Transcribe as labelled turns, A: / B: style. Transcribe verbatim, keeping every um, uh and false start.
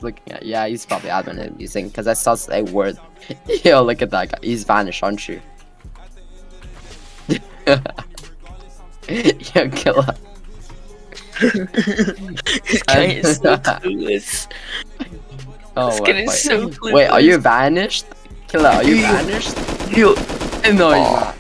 A: he's looking at. Yeah, he's probably admin using because I saw a word. Yo, look at that guy. He's vanished, aren't you? Yo, killer.
B: This guy is so clueless.
A: Oh,
B: This
A: what
B: kid is
A: fight?
B: so clueless.
A: Wait, are you vanished? Killer, are you
B: You-
A: vanished?
B: You.
A: No, he's
B: Aw.
A: not.